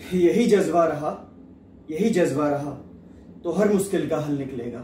यही जज्बा रहा, यही जज्बा रहा तो हर मुश्किल का हल निकलेगा।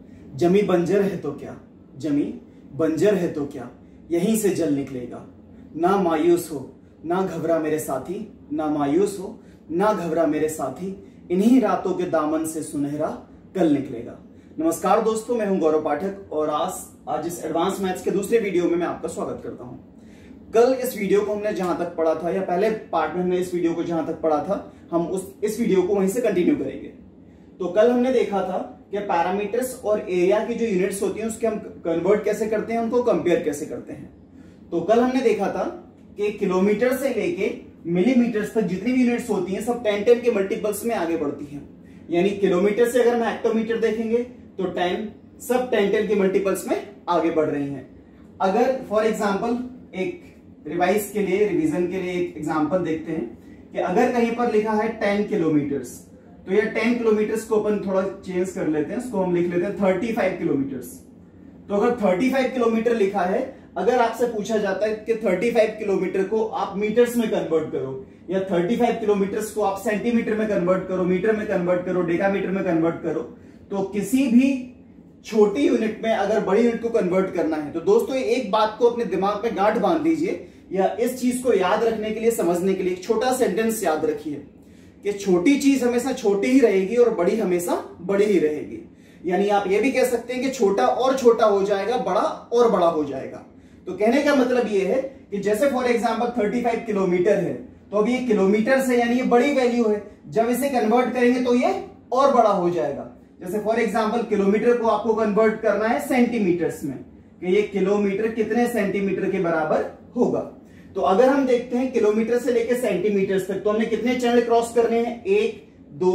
जमी बंजर है तो क्या, जमी बंजर है तो क्या, यहीं से जल निकलेगा। ना मायूस हो ना घबरा मेरे साथी, ना मायूस हो ना घबरा मेरे साथी, इन्हीं रातों के दामन से सुनहरा कल निकलेगा। नमस्कार दोस्तों, मैं हूं गौरव पाठक और आज इस एडवांस मैथ्स के दूसरे वीडियो में मैं आपका स्वागत करता हूं। कल इस वीडियो को हमने जहां तक पढ़ा था, या पहले पार्ट में हमने इस वीडियो को जहां तक पढ़ा था, हम इस वीडियो को वहीं से कंटिन्यू करेंगे। तो कल हमने देखा था कि पैरामीटर्स और एरिया की जो यूनिट्स होती हैं उसके हम कन्वर्ट कैसे करते हैं, उनको कंपेयर कैसे करते हैं। तो कल हमने देखा था कि किलोमीटर से लेके मिलीमीटर्स तक जितनी भी यूनिट्स होती हैं सब 10 के मल्टीपल्स में आगे बढ़ती हैं। यानी किलोमीटर से अगर हम हेक्टोमीटर देखेंगे तो 10 सब 10 के मल्टीपल्स में आगे बढ़ रही हैं। अगर फॉर एग्जांपल एक रिवाइज के लिए, रिवीजन के लिए एक एग्जांपल देखते हैं कि अगर कहीं पर लिखा है 10 किलोमीटर्स, तो ये 10 किलोमीटर्स को अपन थोड़ा चेंज कर लेते हैं, इसको हम लिख लेते हैं 35 किलोमीटर्स। तो अगर 35 किलोमीटर लिखा है, अगर आपसे पूछा जाता है कि 35 किलोमीटर को आप मीटर्स में कन्वर्ट करो, या 35 किलोमीटर्स को आप सेंटीमीटर में कन्वर्ट करो, मीटर में कन्वर्ट करो, डेकामीटर में कन्वर्ट करो, तो किसी भी छोटी यूनिट में अगर बड़ी यूनिट को कन्वर्ट करना है तो दोस्तों एक बात को अपने दिमाग में गांठ बांध लीजिए, या इस चीज को याद रखने के लिए, समझने के लिए एक छोटा सेंटेंस याद रखिए कि छोटी चीज हमेशा छोटी ही रहेगी और बड़ी हमेशा बड़ी ही रहेगी। यानी आप ये भी कह सकते हैं कि छोटा और छोटा हो जाएगा, बड़ा और बड़ा हो जाएगा। तो कहने का मतलब ये है कि जैसे फॉर एग्जांपल 35 किलोमीटर है, तो अब ये किलोमीटर से यानी ये बड़ी वैल्यू है, जब इसे कन्वर्ट करेंगे तो ये और बड़ा हो जाएगा। जैसे फॉर एग्जांपल किलोमीटर को आपको कन्वर्ट करना है सेंटीमीटर्स में, कि ये किलोमीटर कितने सेंटीमीटर के बराबर होगा। तो अगर हम देखते हैं किलोमीटर से लेकर सेंटीमीटर्स तक, तो हमने कितने चैनल क्रॉस करने हैं, 1 2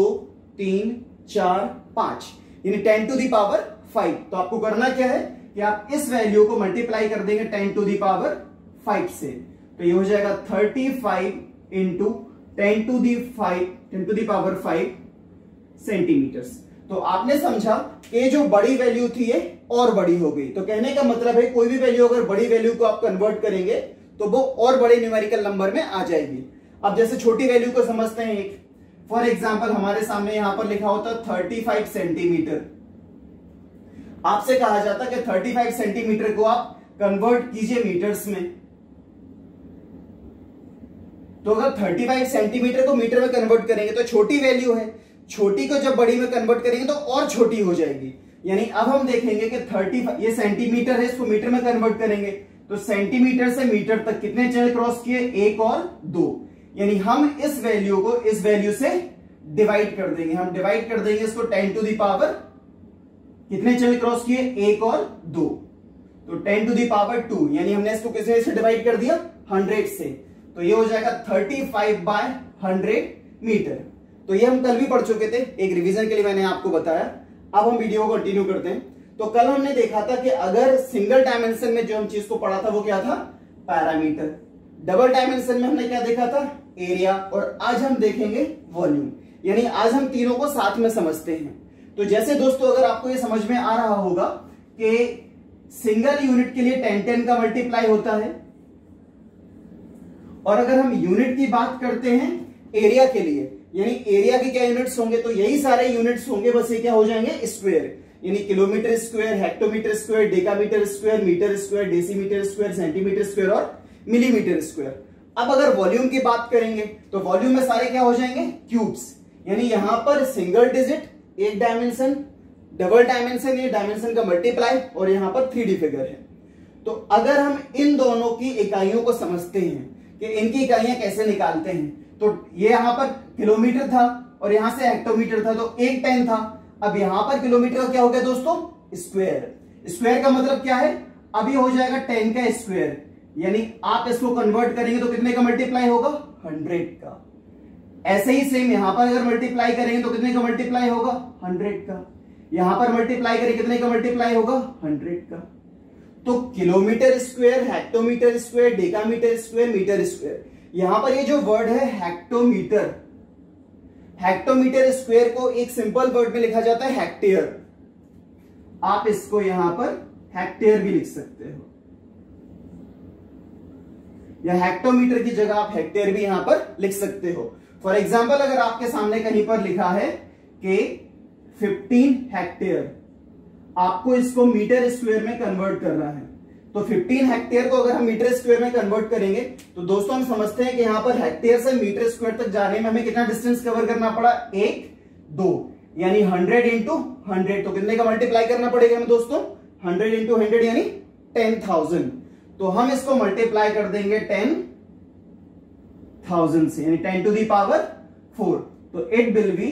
3 4 5, यानी 10 टू दी पावर 5। तो आपको करना क्या है कि आप इस वैल्यू को मल्टीप्लाई कर देंगे 10 टू दी पावर 5 से, तो ये हो जाएगा 35 into 10 to the power 5 centimetres. तो आपने समझा कि जो बड़ी वैल्यू थी ये और बड़ी हो गई। तो कहने का मतलब है कोई भी वैल्यू अगर बड़ी वैल्यू को आप कन्वर्ट करेंगे तो वो और बड़े न्यूमेरिकल नंबर में आ जाएगी। अब जैसे छोटी वैल्यू को समझते हैं, एक फॉर एग्जांपल हमारे सामने यहां पर लिखा होता 35 सेंटीमीटर। आपसे कहा जाता कि 35 सेंटीमीटर को आप कन्वर्ट कीजिए मीटर्स में। तो अगर 35 सेंटीमीटर को मीटर में कन्वर्ट करेंगे तो छोटी वैल्यू है, छोटी को जब बड़ी में कन्वर्ट करेंगे तो और छोटी हो जाएगी। यानी अब हम देखेंगे कि 35, ये सेंटीमीटर है, इसको मीटर में कन्वर्ट करेंगे तो सेंटीमीटर से मीटर तक कितने चैनल क्रॉस किए, 1 और 2। यानी हम इस वैल्यू को इस वैल्यू से डिवाइड कर देंगे, हम डिवाइड कर देंगे इसको 10 टू दी पावर, कितने चैनल क्रॉस किए, 1 और 2, तो 10 टू दी पावर 2, यानी हमने इसको किससे से डिवाइड कर दिया, 100 से। तो ये हो जाएगा 35/100 मीटर। तो ये हम कल भी पढ़ चुके थे, एक रिवीजन के लिए मैंने आपको बताया। अब हम वीडियो को कंटिन्यू करते हैं। तो कल हमने देखा था कि अगर सिंगल डायमेंशन में जो हम चीज को पढ़ा था वो क्या था, पैरामीटर। डबल डायमेंशन में हमने क्या देखा था, एरिया। और आज हम देखेंगे वॉल्यूम। यानी आज हम तीनों को साथ में समझते हैं। तो जैसे दोस्तों अगर आपको ये समझ में आ रहा होगा कि सिंगल यूनिट के लिए 10 का मल्टीप्लाई होता है, और अगर हम यूनिट की बात करते हैं एरिया के लिए, यानी एरिया की क्या यूनिट्स होंगे, तो यही सारे यूनिट्स होंगे, बस ये क्या हो जाएंगे, स्क्वायर। यानी kilometre square, hectometre square, decametre square, metre square, decimetre square, centimetre square और मिलीमीटर स्क्वायर। अब अगर वॉल्यूम की बात करेंगे तो वॉल्यूम में सारे क्या हो जाएंगे, क्यूब्स। यानी यहां पर सिंगल डिजिट, एक डायमेंशन, डबल डायमेंशन, ये डायमेंशन का मल्टीप्लाई, और यहां पर 3D फिगर है। तो अगर हम इन दोनों की इकाइयों को समझते हैं कि इनकी इकाइयां कैसे निकालते हैं, तो ये यहां पर किलोमीटर था और यहां से हेक्टोमीटर था, तो एक 10 था। अब यहां पर किलोमीटर का क्या हो गया दोस्तों, स्क्वायर। स्क्वायर का मतलब क्या है, अब ये हो जाएगा 10 का स्क्वायर। यानी आप इसको कन्वर्ट करेंगे तो कितने का मल्टीप्लाई होगा, 100 का। ऐसे ही सेम यहां पर अगर मल्टीप्लाई करेंगे तो कितने का मल्टीप्लाई होगा, 100 का। यहां पर मल्टीप्लाई करेंगे कितने का मल्टीप्लाई होगा, 100 का। तो kilometre square, hectometre square, decametre square, metre square. यहां पर ये जो वर्ड है हेक्टोमीटर, हेक्टोमीटर स्क्वायर को एक सिंपल वर्ड में लिखा जाता है हेक्टेयर। आप इसको यहां पर हेक्टेयर भी लिख सकते हो, या हेक्टोमीटर की जगह आप हेक्टेयर भी यहां पर लिख सकते हो। फॉर एग्जाम्पल अगर आपके सामने कहीं पर लिखा है कि 15 हेक्टेयर, आपको इसको मीटर स्क्वायर में कन्वर्ट करना है, तो 15 हेक्टेयर को अगर हम मीटर स्क्वायर में कन्वर्ट करेंगे तो दोस्तों हम समझते हैं कि यहां पर हेक्टेयर से मीटर स्क्वायर तक जाने में हमें कितना डिस्टेंस कवर करना पड़ा, 1 2, यानी 100 इंटू 100, तो कितने का मल्टीप्लाई करना पड़ेगा हमें दोस्तों, 100 इंटू 100 यानी 10,000। तो हम इसको मल्टीप्लाई कर देंगे 10,000 से, यानी 10 टू दी पावर 4, तो इट विल बी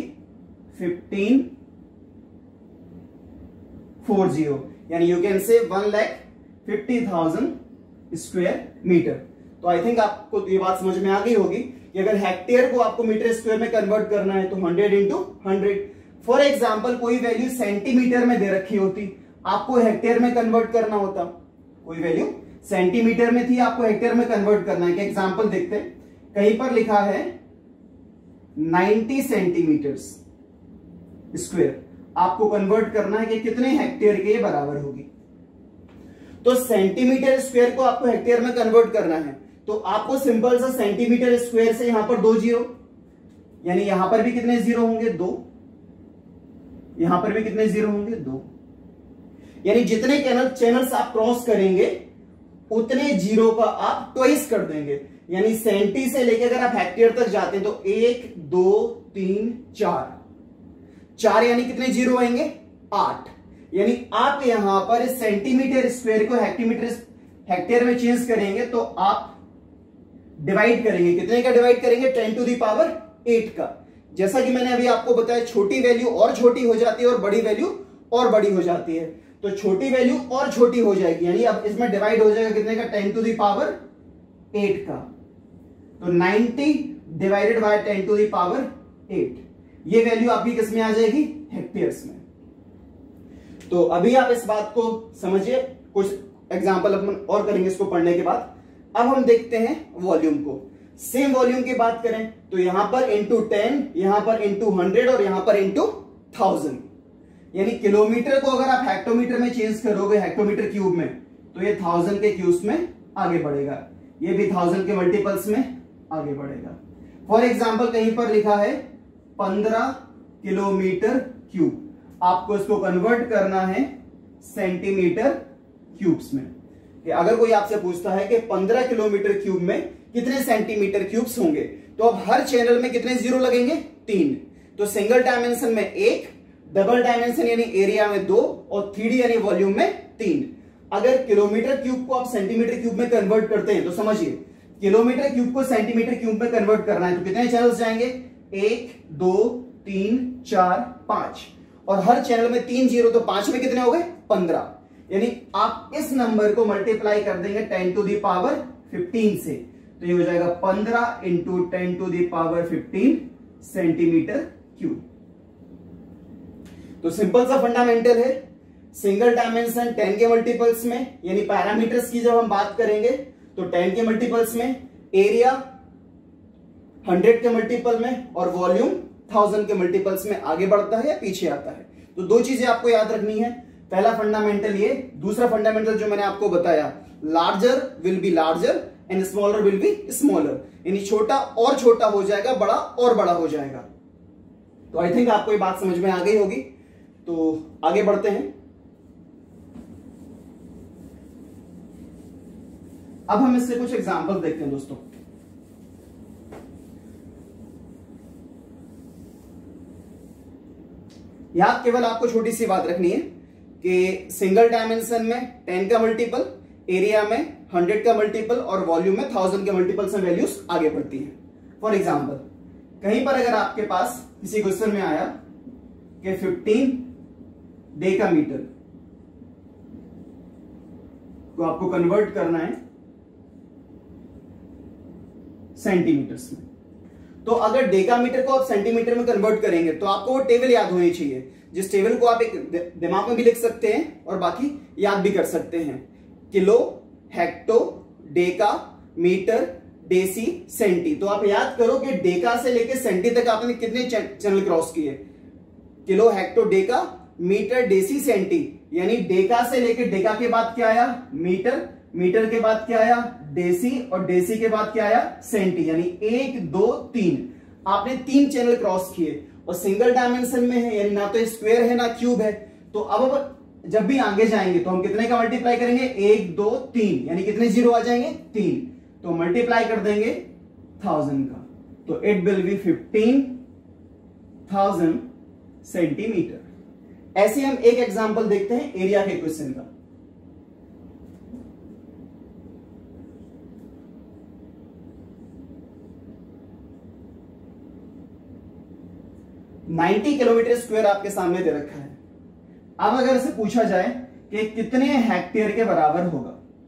1540, यानी you can say 1,50,000 square metre. तो आई थिंक आपको ये बात समझ में आ गई होगी कि अगर हेक्टेयर को आपको मीटर स्क्वायर में कन्वर्ट करना है तो 100 इंटू 100। फॉर एग्जाम्पल कोई वैल्यू सेंटीमीटर में दे रखी होती, आपको हेक्टेयर में कन्वर्ट करना होता, कोई वैल्यू सेंटीमीटर में थी, आपको हेक्टेयर में कन्वर्ट करना है। एग्जाम्पल देखते हैं, कहीं पर लिखा है 90 सेंटीमीटर स्क्वायर, आपको कन्वर्ट करना है कि कितने हेक्टेयर के बराबर होगी। तो सेंटीमीटर स्क्वायर को आपको हेक्टेयर में कन्वर्ट करना है, तो आपको सिंपल सा सेंटीमीटर स्क्वायर से यहां पर 2 जीरो, यानी यहां पर भी कितने जीरो होंगे, 2, यहां पर भी कितने जीरो होंगे, 2, यानी जितने चैनल्स आप क्रॉस करेंगे उतने जीरो का आप ट्वाइस कर देंगे, यानी सेंटी से लेकर अगर आप हेक्टेयर तक जाते हैं तो 1 2 3 4 यानी कितने जीरो आएंगे, 8, यानी आप यहां पर सेंटीमीटर स्क्वायर को हेक्टेयर में चेंज करेंगे तो आप डिवाइड करेंगे, कितने का डिवाइड करेंगे, 10 टू दी पावर 8 का। जैसा कि मैंने अभी आपको बताया, छोटी वैल्यू और छोटी हो जाती है और बड़ी वैल्यू और बड़ी हो जाती है, तो छोटी वैल्यू और छोटी हो जाएगी, यानी अब इसमें डिवाइड हो जाएगा कितने का, 10 टू दी पावर 8 का। तो 90 divided by 10 to the power 8, ये वैल्यू आपकी किस में आ जाएगी, हेक्टेयर्स में। तो अभी आप इस बात को समझिए, कुछ एग्जांपल अपन और करेंगे इसको पढ़ने के बाद। अब हम देखते हैं वॉल्यूम को। सेम वॉल्यूम की बात करें तो यहां पर इंटू 10, यहां पर इंटू 100 और यहां पर इंटू 1000, यानी किलोमीटर को अगर आप हेक्टोमीटर में चेंज करोगे, हेक्टोमीटर क्यूब में, तो ये 1000 के क्यूब्स में आगे बढ़ेगा, ये भी 1000 के मल्टीपल्स में आगे बढ़ेगा। फॉर एग्जाम्पल कहीं पर लिखा है 15 किलोमीटर क्यूब, आपको इसको कन्वर्ट करना है सेंटीमीटर क्यूब्स में। कि अगर कोई आपसे पूछता है कि 15 किलोमीटर क्यूब में कितने सेंटीमीटर क्यूब्स होंगे, तो अब हर चैनल में कितने जीरो लगेंगे, 3, तो सिंगल डायमेंशन में 1, डबल डायमेंशन यानी एरिया में 2 और 3D यानी वॉल्यूम में 3। अगर किलोमीटर क्यूब को आप सेंटीमीटर क्यूब में कन्वर्ट करते हैं तो समझिए, किलोमीटर क्यूब को सेंटीमीटर क्यूब में कन्वर्ट करना है तो कितने चैनल्स जाएंगे, 1 2 3 4 5, और हर चैनल में 3 जीरो, तो 5 में कितने हो गए, 15, यानी आप इस नंबर को मल्टीप्लाई कर देंगे 10 टू दी पावर 15 से, तो ये हो जाएगा 15 into 10 to the power 15 centimetre cube. तो सिंपल सा फंडामेंटल है। सिंगल डायमेंशन 10 के मल्टीपल्स में, यानी पैरामीटर्स की जब हम बात करेंगे तो 10 के मल्टीपल्स में, एरिया 100 के मल्टीपल में, और वॉल्यूम 1000 के मल्टीपल्स में आगे बढ़ता है या पीछे आता है। तो 2 चीजें आपको याद रखनी है, पहला फंडामेंटल ये, दूसरा फंडामेंटल जो मैंने आपको बताया, larger will be larger and smaller will be smaller, यानी छोटा और छोटा हो जाएगा, बड़ा और बड़ा हो जाएगा। तो आई थिंक आपको ये बात समझ में आ गई होगी। तो आगे बढ़ते हैं। अब हम इससे कुछ एग्जाम्पल देखते हैं दोस्तों। यहां केवल आपको छोटी सी बात रखनी है कि सिंगल डायमेंशन में 10 का मल्टीपल, एरिया में 100 का मल्टीपल और वॉल्यूम में 1000 के मल्टीपल से वैल्यूज आगे बढ़ती हैं। फॉर एग्जाम्पल कहीं पर अगर आपके पास किसी क्वेश्चन में आया कि 15 डेकामीटर को आपको कन्वर्ट करना है सेंटीमीटर्स में, तो अगर डेकामीटर को आप सेंटीमीटर में कन्वर्ट करेंगे तो आपको वो टेबल याद होनी चाहिए, जिस टेबल को आप एक दिमाग में भी लिख सकते हैं और बाकी याद भी कर सकते हैं। Kilo, hecto, Deka, metre, deci, centi. तो आप याद करो कि डेका से लेके सेंटी तक आपने कितने चैनल क्रॉस किए, kilo, hecto, Deka, metre, deci, centi, यानी डेका से लेके डेका के बाद क्या आया, मीटर, मीटर के बाद क्या आया, डेसी, और डेसी के बाद क्या आया, सेंटी, यानी 1 2 3। आपने 3 चैनल क्रॉस किए और सिंगल डायमेंशन में है, यानी ना तो स्क्वायर है ना क्यूब है, तो अब जब भी आगे जाएंगे तो हम कितने का मल्टीप्लाई करेंगे, 1 2 3, यानी कितने जीरो आ जाएंगे, 3, तो मल्टीप्लाई कर देंगे 1000 का, तो इट विल बी 15,000 सेंटीमीटर। ऐसे हम एक एग्जांपल देखते हैं एरिया के क्वेश्चन का। $90 किलोमीटर स्क्वायर आपके सामने दे रखा है। अब अगर से पूछा जाए कि कितने हेक्टेयर के बराबर होगा,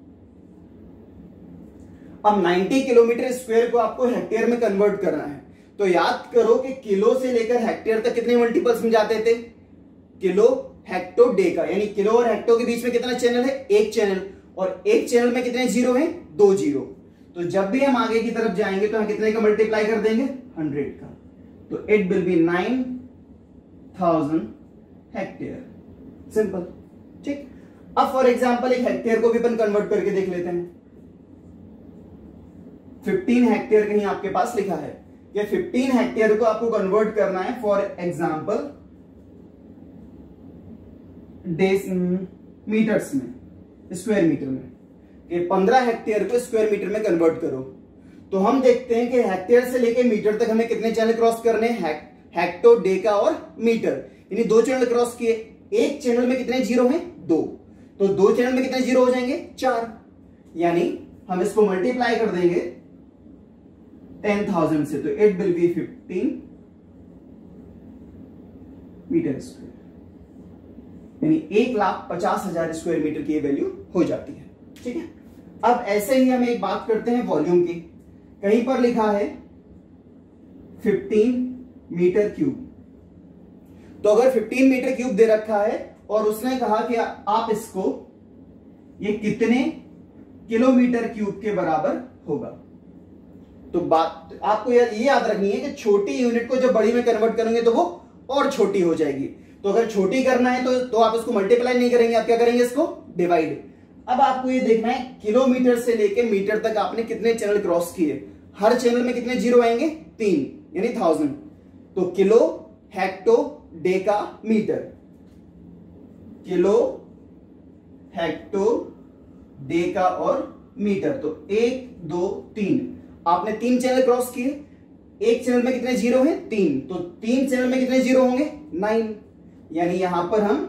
अब 90 किलोमीटर स्क्वायर को आपको हेक्टेयर में कन्वर्ट करना है, तो याद करो कि किलो से लेकर हेक्टेयर तक कितने मल्टीपल्स में जाते थे, किलो हेक्टो डेका, यानी किलो और हेक्टो के बीच में कितना चैनल है, एक चैनल, और एक चैनल में कितने जीरो हैं, 2 जीरो। तो जब भी हम आगे की तरफ जाएंगे तो हम कितने का मल्टीप्लाई कर देंगे, 100 का, तो it will be 9000 hectare. Simple, ठीक। अब फॉर एग्जांपल एक हेक्टेयर को भी अपन कन्वर्ट करके देख लेते हैं। 15 हेक्टेयर कहीं आपके पास लिखा है कि 15 हेक्टेयर को आपको कन्वर्ट करना है फॉर एग्जांपल मीटर्स में, स्क्वायर मीटर में, कि 15 हेक्टेयर को स्क्वायर मीटर में कन्वर्ट करो। तो हम देखते हैं कि हेक्टेयर से लेके मीटर तक हमें कितने चैनल क्रॉस करने हैं, हेक्टो, डेका और मीटर, यानी 2 चैनल क्रॉस किए। एक चैनल में कितने जीरो हैं, 2, तो 2 चैनल में कितने जीरो हो जाएंगे, 4, यानी हम इसको मल्टीप्लाई कर देंगे 10,000 से, तो it will be 15 metre square, यानी 1,50,000 स्क्वायर मीटर की वैल्यू हो जाती है। ठीक है। अब ऐसे ही हम एक बात करते हैं वॉल्यूम की। कहीं पर लिखा है 15 मीटर क्यूब, तो अगर 15 मीटर क्यूब दे रखा है और उसने कहा कि आप इसको, ये कितने किलोमीटर क्यूब के बराबर होगा, तो बात आपको ये याद रखनी है कि छोटी यूनिट को जब बड़ी में कन्वर्ट करेंगे तो वो और छोटी हो जाएगी। तो अगर छोटी करना है तो आप इसको मल्टीप्लाई नहीं करेंगे, आप क्या करेंगे, इसको डिवाइड। अब आपको ये देखना है किलोमीटर से लेके मीटर तक आपने कितने चैनल क्रॉस किए, हर चैनल में कितने जीरो आएंगे, 3, यानी 1000। तो kilo, hecto, Deka, metre, kilo, hecto, deka और मीटर, तो 1 2 3, आपने 3 चैनल क्रॉस किए। एक चैनल में कितने जीरो हैं, 3, तो 3 चैनल में कितने जीरो होंगे, 9, यानी यहां पर हम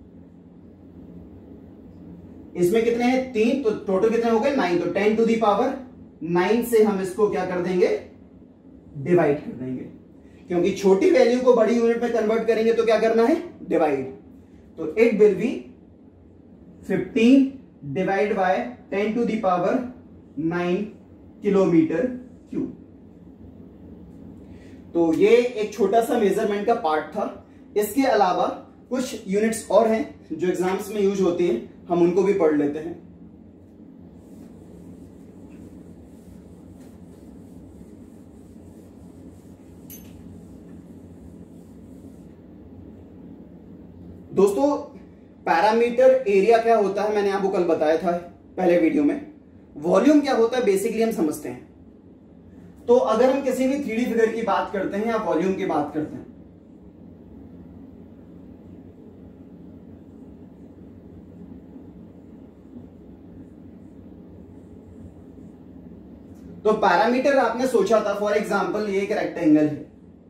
इसमें कितने हैं, 3, तो टोटल कितने हो गए, 9, तो 10 टू दी पावर 9 से हम इसको क्या कर देंगे, डिवाइड कर देंगे, क्योंकि छोटी वैल्यू को बड़ी यूनिट में कन्वर्ट करेंगे तो क्या करना है, डिवाइड। तो it will be 15 divide by 10 to the power 9 kilometre cube. तो ये एक छोटा सा मेजरमेंट का पार्ट था। इसके अलावा कुछ यूनिट्स और हैं जो एग्जाम्स में यूज होती हैं, हम उनको भी पढ़ लेते हैं। दोस्तों, पैरामीटर एरिया क्या होता है मैंने आपको कल बताया था पहले वीडियो में। वॉल्यूम क्या होता है बेसिकली हम समझते हैं। तो अगर हम किसी भी 3D फिगर की बात करते हैं या वॉल्यूम की बात करते हैं, तो पैरामीटर आपने सोचा था, फॉर एग्जांपल ये एक रेक्टेंगल है।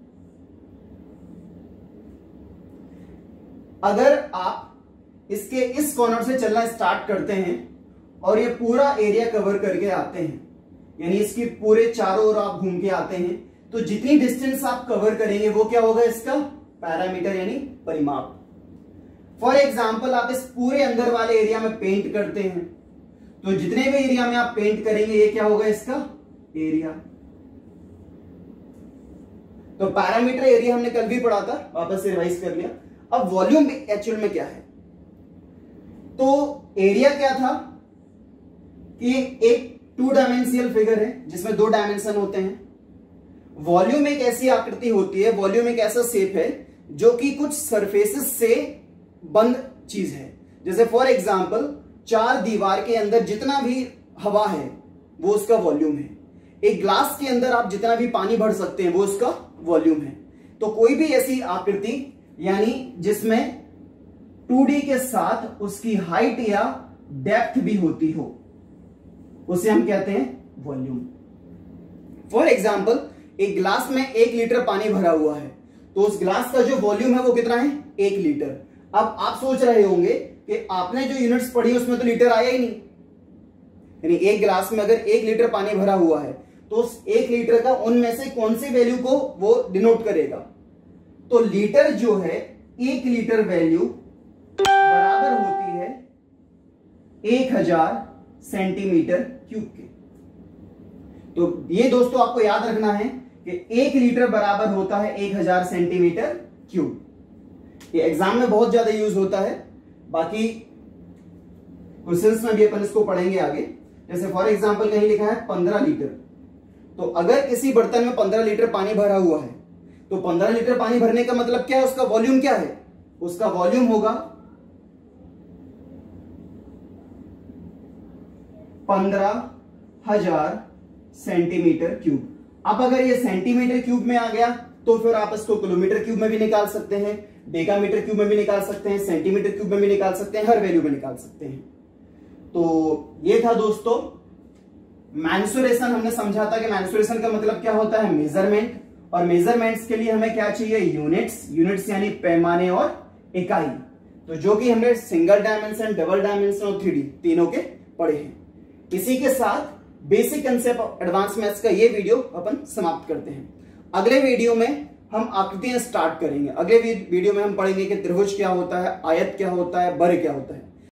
अगर आप इसके इस कॉर्नर से चलना स्टार्ट करते हैं और ये पूरा एरिया कवर करके आते हैं, यानी इसके पूरे चारों ओर आप घूम के आते हैं, तो जितनी डिस्टेंस आप कवर करेंगे वो क्या होगा, इसका पैरामीटर यानी परिमाप। फॉर एग्जांपल आप इस पूरे अंदर वाले एरिया में पेंट करते हैं, तो जितने भी एरिया में आप पेंट करेंगे ये क्या होगा, इसका एरिया। तो पैरामीटर एरिया हमने कल भी पढ़ा था, वापस से रिवाइज कर लिया। अब वॉल्यूम एक्चुअल में क्या है, तो एरिया क्या था कि एक 2 डायमेंशनल फिगर है जिसमें 2 डायमेंशन होते हैं। वॉल्यूम एक ऐसी आकृति होती है, वॉल्यूम एक ऐसा शेप है जो कि कुछ सरफेसेस से बंद चीज है। जैसे फॉर एग्जांपल 4 दीवार के अंदर जितना भी हवा है वो उसका वॉल्यूम है। एक ग्लास के अंदर आप जितना भी पानी भर सकते हैं वो उसका वॉल्यूम है। तो कोई भी ऐसी आकृति यानी जिसमें 2D के साथ उसकी हाइट या डेप्थ भी होती हो उसे हम कहते हैं वॉल्यूम। फॉर एग्जाम्पल एक ग्लास में 1 लीटर पानी भरा हुआ है, तो उस ग्लास का जो वॉल्यूम है वो कितना है? 1 लीटर। अब आप सोच रहे होंगे कि आपने जो यूनिट्स पढ़ी उसमें तो लीटर आया ही नहीं, यानी एक ग्लास में अगर 1 लीटर पानी भरा हुआ है तो उस 1 लीटर का उनमें से कौन सी वैल्यू को वो डिनोट करेगा? तो लीटर जो है 1 लीटर वैल्यू बराबर होती है 1000 सेंटीमीटर क्यूब के। तो ये दोस्तों आपको याद रखना है कि 1 लीटर बराबर होता है 1000 सेंटीमीटर क्यूब। ये एग्जाम में बहुत ज्यादा यूज होता है, बाकी क्वेश्चंस में भी अपन इसको पढ़ेंगे आगे। जैसे फॉर एग्जांपल कहीं लिखा है 15 लीटर, तो अगर किसी बर्तन में 15 लीटर पानी भरा हुआ है तो 15 लीटर पानी भरने का मतलब क्या है? उसका वॉल्यूम क्या है? उसका वॉल्यूम होगा 15,000 सेंटीमीटर क्यूब। अब अगर ये सेंटीमीटर क्यूब में आ गया तो फिर आप इसको किलोमीटर क्यूब में भी निकाल सकते हैं, डेकामीटर क्यूब में भी निकाल सकते हैं, सेंटीमीटर क्यूब में भी निकाल सकते हैं, हर वैल्यू में निकाल सकते हैं। तो ये था दोस्तों मैंसुरेशन। हमने समझा था कि मैंसुरेशन का मतलब क्या होता है? मेजरमेंट। और मेजरमेंट्स के लिए हमें क्या चाहिए? यूनिट्स यानी पैमाने और इकाई। तो जो कि हमने सिंगल डायमेंशन, डबल डायमेंशन और 3D तीनों के पढ़े हैं। इसी के साथ बेसिक कंसेप्ट एडवांस मैथ्स का ये वीडियो अपन समाप्त करते हैं। अगले वीडियो में हम आकृतियां स्टार्ट करेंगे। अगले वीडियो में हम पढ़ेंगे कि त्रिभुज क्या होता है, आयत क्या होता है, वर्ग क्या होता है।